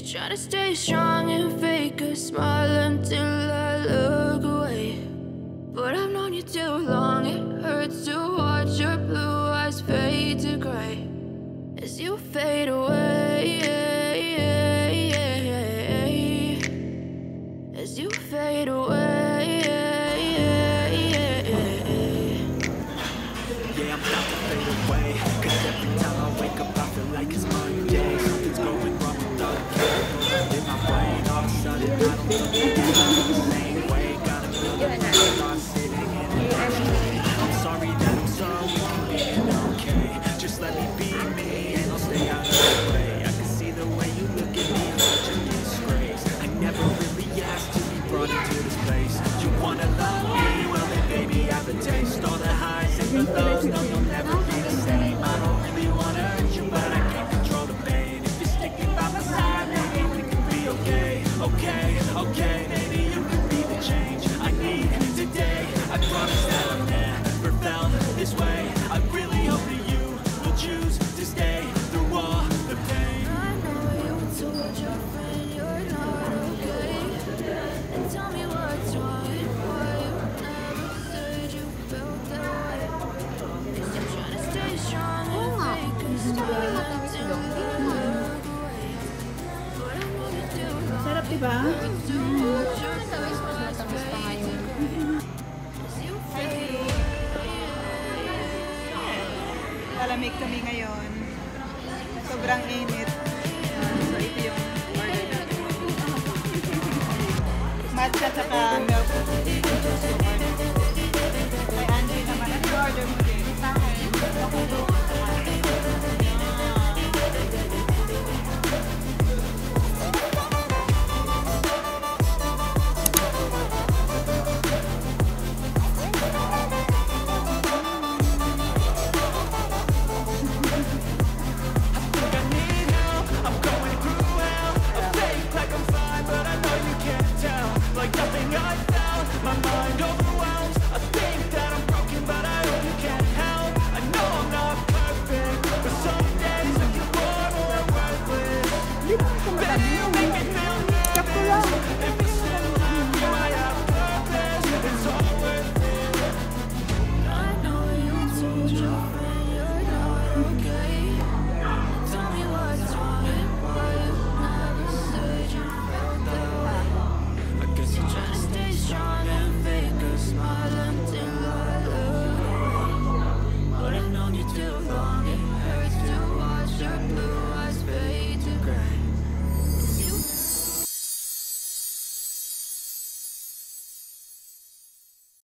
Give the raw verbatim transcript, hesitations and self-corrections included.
you're trying to stay strong and fake a smile until I look away. But I've known you too long, it hurts to watch your blue eyes fade to gray as you fade away, as you fade away. Yeah, I'm about to fade away, cause every time I wake up I feel like it's Monday. Something's going wrong with the chemicals in my brain. All of a sudden I don't look at it the same way. Got a million thoughts sitting in it. I'm sorry that I'm so weak and okay. Just let me be me and I'll stay out of the way. I can see the way you look at me, I'm such a disgrace. I never really asked to be brought into this place. You wanna love me? Well then baby I have a taste. All the highs and the lows, no you'll never be the same. I don't really wanna hurt you but I can't control the pain. If you're sticking by my side, maybe we can be okay. Okay, okay, maybe you can be the change I need today. I promise that I've never felt this way. I really hope that you will choose to stay through all the pain. I know you told your friend you're not okay, and tell me what's wrong and why you never said you felt that way. You're trying to stay strong and fake a smile until I look away. But I know you do wrong. Sarap, diba? To watch your blue eyes fade to gray as you fade away. Malamig kami ngayon. Sobrang init.